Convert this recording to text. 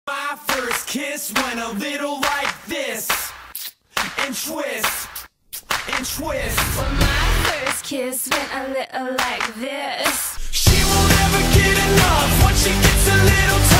My first kiss went a little like this, and twist, and twist. Well, my first kiss went a little like this. She won't ever get enough once she gets a little